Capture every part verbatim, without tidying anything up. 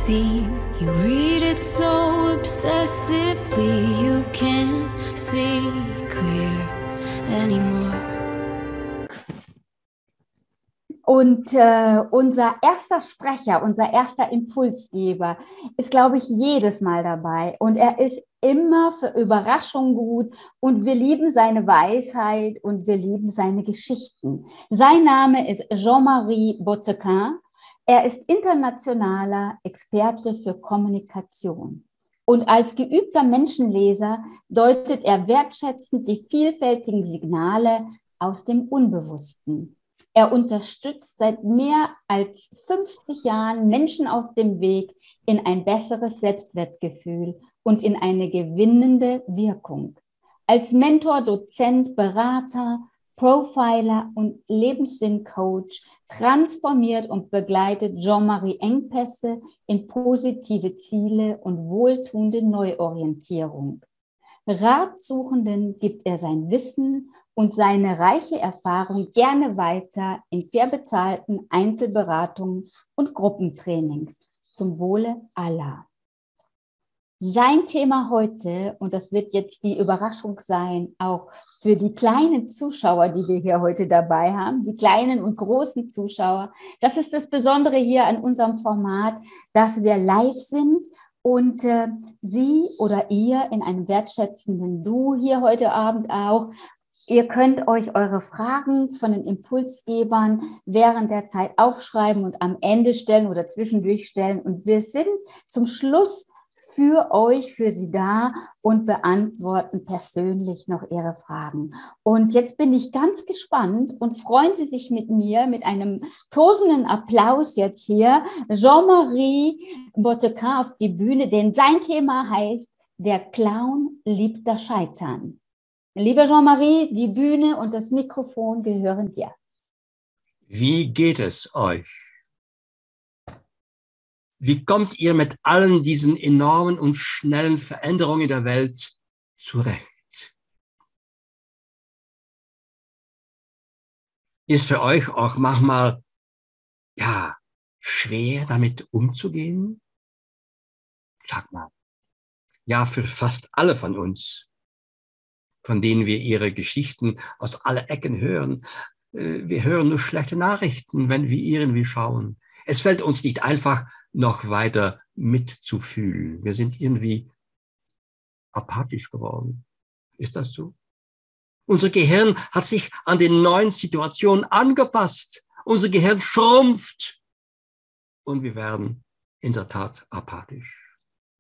scene. You read it so obsessively, you can't see clear anymore. Und äh, unser erster Sprecher, unser erster Impulsgeber ist, glaube ich, jedes Mal dabei. Und er ist immer für Überraschungen gut. Und wir lieben seine Weisheit und wir lieben seine Geschichten. Sein Name ist Jean-Marie Bautequin. Er ist internationaler Experte für Kommunikation. Und als geübter Menschenleser deutet er wertschätzend die vielfältigen Signale aus dem Unbewussten. Er unterstützt seit mehr als fünfzig Jahren Menschen auf dem Weg in ein besseres Selbstwertgefühl und in eine gewinnende Wirkung. Als Mentor, Dozent, Berater, Profiler und Lebenssinncoach transformiert und begleitet Jean-Marie Engpässe in positive Ziele und wohltuende Neuorientierung. Ratsuchenden gibt er sein Wissen und seine reiche Erfahrung gerne weiter in fair bezahlten Einzelberatungen und Gruppentrainings zum Wohle aller. Sein Thema heute, und das wird jetzt die Überraschung sein, auch für die kleinen Zuschauer, die wir hier heute dabei haben, die kleinen und großen Zuschauer, das ist das Besondere hier an unserem Format, dass wir live sind und äh, Sie oder ihr in einem wertschätzenden Du hier heute Abend auch. Ihr könnt euch eure Fragen von den Impulsgebern während der Zeit aufschreiben und am Ende stellen oder zwischendurch stellen. Und wir sind zum Schluss für euch, für Sie da und beantworten persönlich noch Ihre Fragen. Und jetzt bin ich ganz gespannt und freuen Sie sich mit mir, mit einem tosenden Applaus jetzt hier, Jean-Marie Bautequin auf die Bühne, denn sein Thema heißt, der Clown liebt das Scheitern. Lieber Jean-Marie, die Bühne und das Mikrofon gehören dir. Wie geht es euch? Wie kommt ihr mit allen diesen enormen und schnellen Veränderungen in der Welt zurecht? Ist für euch auch manchmal, ja, schwer damit umzugehen? Sag mal, ja, für fast alle von uns, von denen wir ihre Geschichten aus aller Ecken hören. Wir hören nur schlechte Nachrichten, wenn wir irgendwie schauen. Es fällt uns nicht einfach, noch weiter mitzufühlen. Wir sind irgendwie apathisch geworden. Ist das so? Unser Gehirn hat sich an den neuen Situationen angepasst. Unser Gehirn schrumpft und wir werden in der Tat apathisch.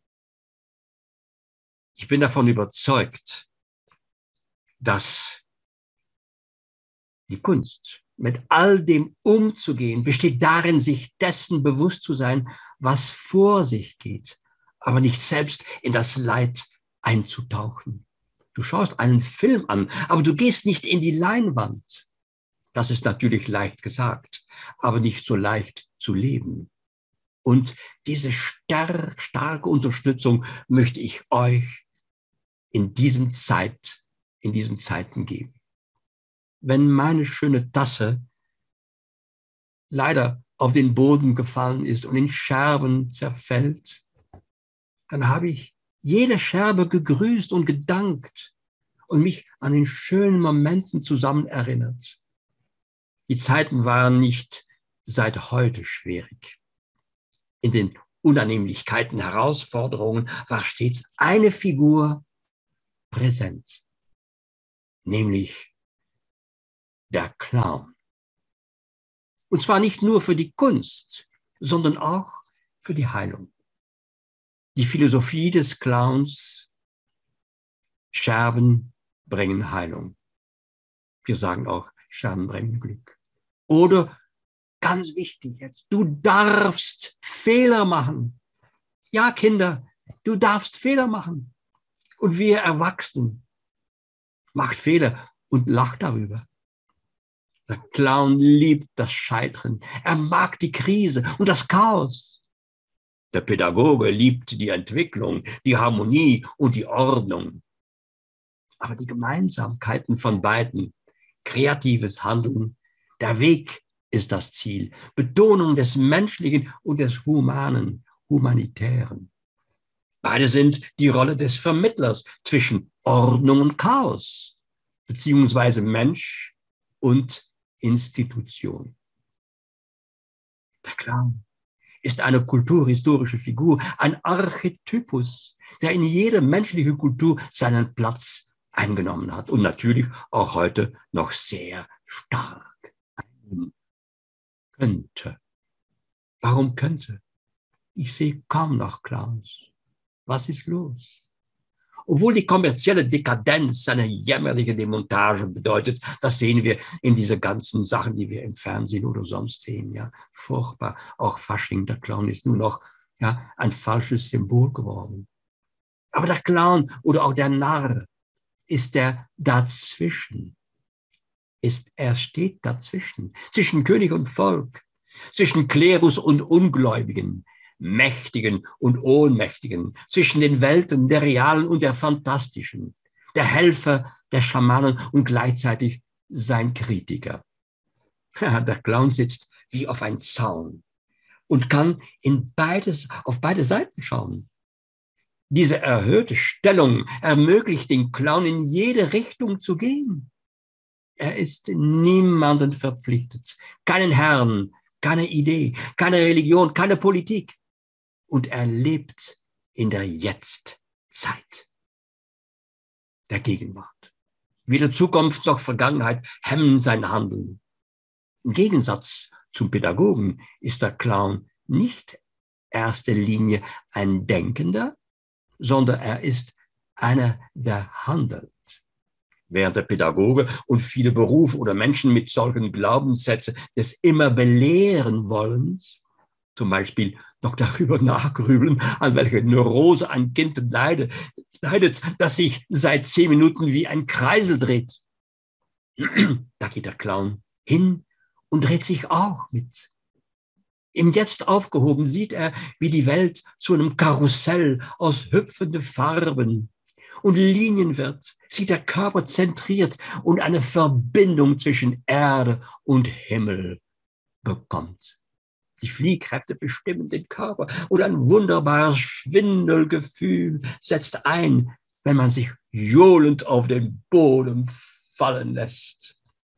Ich bin davon überzeugt, dass die Kunst, mit all dem umzugehen, besteht darin, sich dessen bewusst zu sein, was vor sich geht, aber nicht selbst in das Leid einzutauchen. Du schaust einen Film an, aber du gehst nicht in die Leinwand. Das ist natürlich leicht gesagt, aber nicht so leicht zu leben. Und diese stark, starke Unterstützung möchte ich euch in diesem Zeit, in diesen Zeiten geben. Wenn meine schöne Tasse leider auf den Boden gefallen ist und in Scherben zerfällt, dann habe ich jede Scherbe gegrüßt und gedankt und mich an den schönen Momenten zusammen erinnert. Die Zeiten waren nicht seit heute schwierig. In den Unannehmlichkeiten, Herausforderungen war stets eine Figur präsent, nämlich der Clown. Und zwar nicht nur für die Kunst, sondern auch für die Heilung. Die Philosophie des Clowns, Scherben bringen Heilung. Wir sagen auch, Scherben bringen Glück. Oder, ganz wichtig jetzt, du darfst Fehler machen. Ja, Kinder, du darfst Fehler machen. Und wir Erwachsenen macht Fehler und lacht darüber. Der Clown liebt das Scheitern. Er mag die Krise und das Chaos. Der Pädagoge liebt die Entwicklung, die Harmonie und die Ordnung. Aber die Gemeinsamkeiten von beiden, kreatives Handeln, der Weg ist das Ziel, Betonung des Menschlichen und des Humanen Humanitären. Beide sind die Rolle des Vermittlers zwischen Ordnung und Chaos, beziehungsweise Mensch und Institution. Der Clown ist eine kulturhistorische Figur, ein Archetypus, der in jeder menschlichen Kultur seinen Platz eingenommen hat und natürlich auch heute noch sehr stark einnehmen könnte. Warum könnte? Ich sehe kaum noch Clowns. Was ist los? Obwohl die kommerzielle Dekadenz eine jämmerliche Demontage bedeutet, das sehen wir in diese ganzen Sachen, die wir im Fernsehen oder sonst sehen, ja, furchtbar. Auch Fasching, der Clown ist nur noch, ja, ein falsches Symbol geworden. Aber der Clown oder auch der Narr ist der dazwischen. Ist, er steht dazwischen, zwischen König und Volk, zwischen Klerus und Ungläubigen, Mächtigen und Ohnmächtigen, zwischen den Welten der realen und der fantastischen, der Helfer, der Schamanen und gleichzeitig sein Kritiker. Ja, der Clown sitzt wie auf einem Zaun und kann in beides, auf beide Seiten schauen. Diese erhöhte Stellung ermöglicht dem Clown in jede Richtung zu gehen. Er ist niemandem verpflichtet, keinen Herrn, keine Idee, keine Religion, keine Politik. Und er lebt in der Jetztzeit, der Gegenwart. Weder Zukunft noch Vergangenheit hemmen sein Handeln. Im Gegensatz zum Pädagogen ist der Clown nicht erster Linie ein Denkender, sondern er ist einer, der handelt. Während der Pädagoge und viele Berufe oder Menschen mit solchen Glaubenssätzen des immer belehren Wollens, zum Beispiel noch darüber nachgrübeln, an welche Neurose ein Kind leidet, leidet, das sich seit zehn Minuten wie ein Kreisel dreht. Da geht der Clown hin und dreht sich auch mit. Im Jetzt aufgehoben sieht er, wie die Welt zu einem Karussell aus hüpfenden Farben und Linien wird, sieht der Körper zentriert und eine Verbindung zwischen Erde und Himmel bekommt. Die Fliehkräfte bestimmen den Körper und ein wunderbares Schwindelgefühl setzt ein, wenn man sich johlend auf den Boden fallen lässt.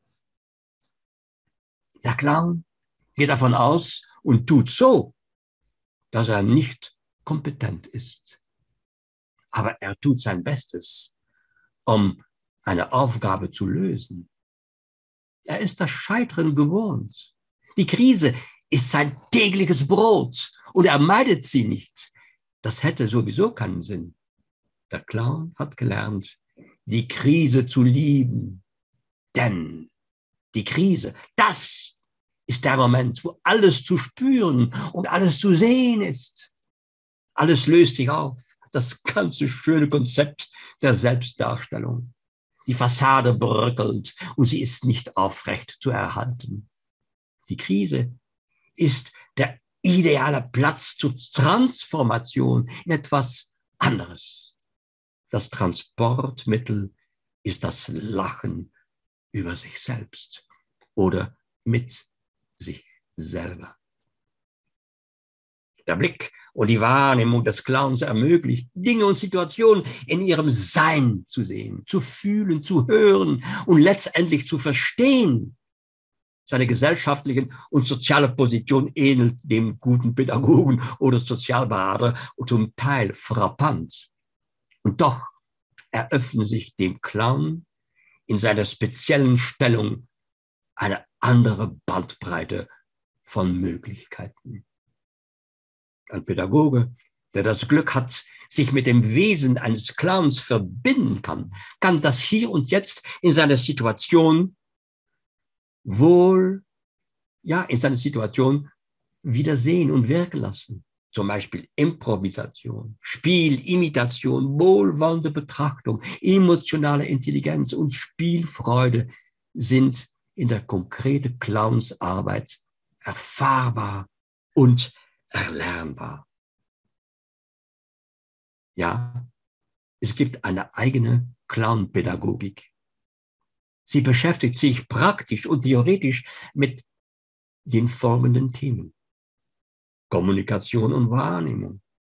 Der Clown geht davon aus und tut so, dass er nicht kompetent ist. Aber er tut sein Bestes, um eine Aufgabe zu lösen. Er ist das Scheitern gewohnt. Die Krise ist sein tägliches Brot und er meidet sie nicht. Das hätte sowieso keinen Sinn. Der Clown hat gelernt, die Krise zu lieben. Denn die Krise, das ist der Moment, wo alles zu spüren und alles zu sehen ist. Alles löst sich auf. Das ganze schöne Konzept der Selbstdarstellung. Die Fassade bröckelt und sie ist nicht aufrecht zu erhalten. Die Krise ist der ideale Platz zur Transformation in etwas anderes. Das Transportmittel ist das Lachen über sich selbst oder mit sich selber. Der Blick und die Wahrnehmung des Clowns ermöglicht, Dinge und Situationen in ihrem Sein zu sehen, zu fühlen, zu hören und letztendlich zu verstehen. Seine gesellschaftlichen und soziale Position ähnelt dem guten Pädagogen oder Sozialberater und zum Teil frappant. Und doch eröffnen sich dem Clown in seiner speziellen Stellung eine andere Bandbreite von Möglichkeiten. Ein Pädagoge, der das Glück hat, sich mit dem Wesen eines Clowns verbinden kann, kann das hier und jetzt in seiner Situation wohl, ja, in seiner Situation wieder sehen und wirken lassen. Zum Beispiel Improvisation, Spiel, Imitation, wohlwollende Betrachtung, emotionale Intelligenz und Spielfreude sind in der konkreten Clownsarbeit erfahrbar und erlernbar. Ja, es gibt eine eigene Clownpädagogik. Sie beschäftigt sich praktisch und theoretisch mit den folgenden Themen. Kommunikation und Wahrnehmung,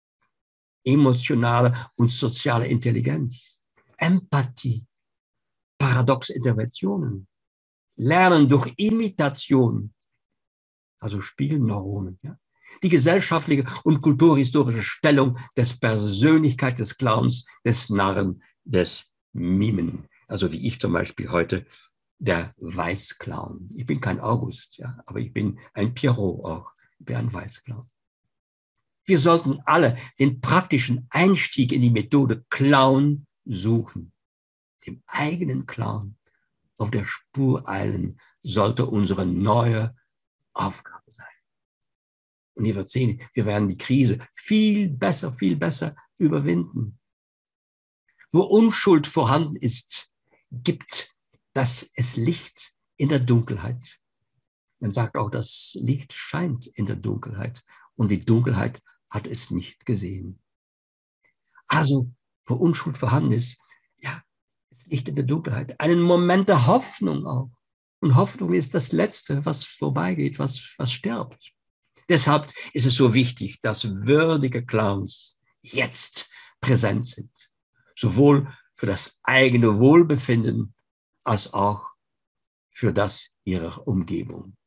emotionale und soziale Intelligenz, Empathie, paradoxe Interventionen, Lernen durch Imitation, also Spiegelneuronen, ja, die gesellschaftliche und kulturhistorische Stellung des Persönlichkeit des Clowns, des Narren, des Mimen. Also wie ich zum Beispiel heute, der Weißclown. Ich bin kein August, ja, aber ich bin ein Pierrot auch. Ich bin ein Weißclown. Wir sollten alle den praktischen Einstieg in die Methode Clown suchen. Dem eigenen Clown auf der Spur eilen sollte unsere neue Aufgabe sein. Und ihr werdet sehen, wir werden die Krise viel besser, viel besser überwinden. Wo Unschuld vorhanden ist, gibt das es Licht in der Dunkelheit. Man sagt auch, das Licht scheint in der Dunkelheit und die Dunkelheit hat es nicht gesehen. Also, wo Unschuld vorhanden ist, ja, ist Licht in der Dunkelheit. Einen Moment der Hoffnung auch. Und Hoffnung ist das Letzte, was vorbeigeht, was, was stirbt. Deshalb ist es so wichtig, dass würdige Clowns jetzt präsent sind. Sowohl für das eigene Wohlbefinden als auch für das ihrer Umgebung.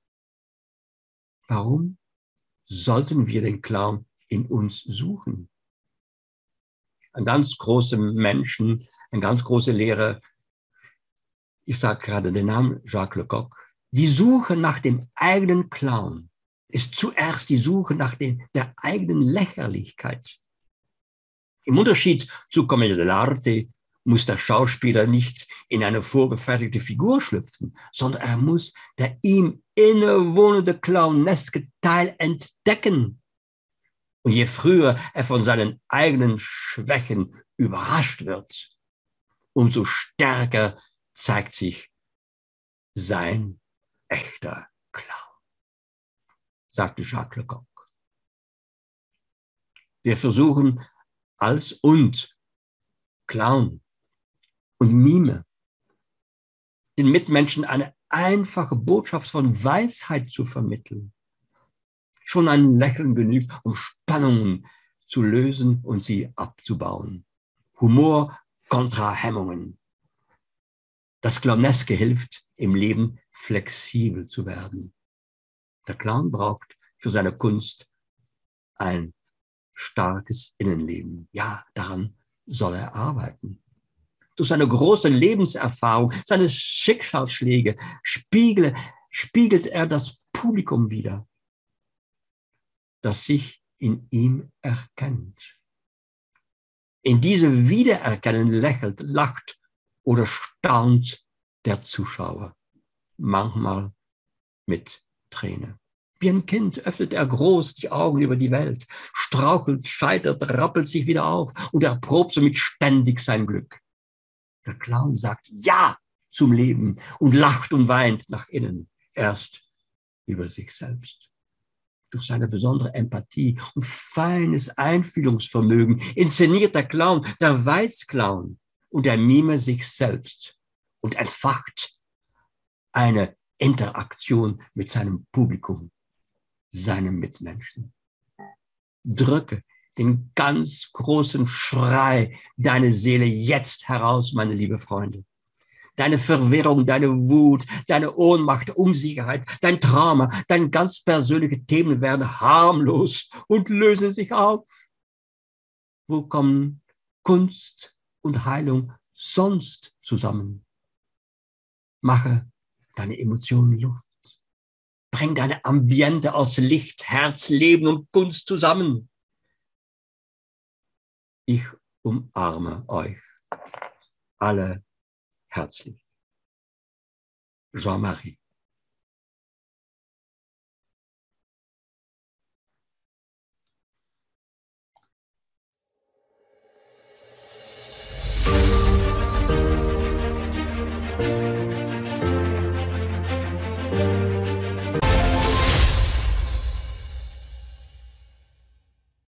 Warum sollten wir den Clown in uns suchen? Ein ganz großer Menschen, ein ganz großer Lehrer, ich sage gerade den Namen Jacques Lecoq, die Suche nach dem eigenen Clown ist zuerst die Suche nach dem, der eigenen Lächerlichkeit. Im Unterschied zu Commedia dell'arte muss der Schauspieler nicht in eine vorgefertigte Figur schlüpfen, sondern er muss der ihm innewohnende clowneske Teil entdecken. Und je früher er von seinen eigenen Schwächen überrascht wird, umso stärker zeigt sich sein echter Clown, sagte Jacques Lecoq. Wir versuchen als und Clown und Mime den Mitmenschen eine einfache Botschaft von Weisheit zu vermitteln. Schon ein Lächeln genügt, um Spannungen zu lösen und sie abzubauen. Humor kontra Hemmungen. Das Clowneske hilft, im Leben flexibel zu werden. Der Clown braucht für seine Kunst ein starkes Innenleben. Ja, daran soll er arbeiten. Durch seine große Lebenserfahrung, seine Schicksalsschläge spiegle, spiegelt er das Publikum wider, das sich in ihm erkennt. In diese Wiedererkennen lächelt, lacht oder staunt der Zuschauer, manchmal mit Träne. Wie ein Kind öffnet er groß die Augen über die Welt, strauchelt, scheitert, rappelt sich wieder auf und erprobt somit ständig sein Glück. Der Clown sagt Ja zum Leben und lacht und weint nach innen, erst über sich selbst. Durch seine besondere Empathie und feines Einfühlungsvermögen inszeniert der Clown, der Weißclown und der Mime sich selbst und entfacht eine Interaktion mit seinem Publikum, seinem Mitmenschen. Drücke den ganz großen Schrei deiner Seele jetzt heraus, meine liebe Freunde. Deine Verwirrung, deine Wut, deine Ohnmacht, Unsicherheit, dein Trauma, deine ganz persönliche Themen werden harmlos und lösen sich auf. Wo kommen Kunst und Heilung sonst zusammen? Mache deine Emotionen Luft. Bring deine Ambiente aus Licht, Herz, Leben und Kunst zusammen. Ich umarme euch alle herzlich. Jean-Marie.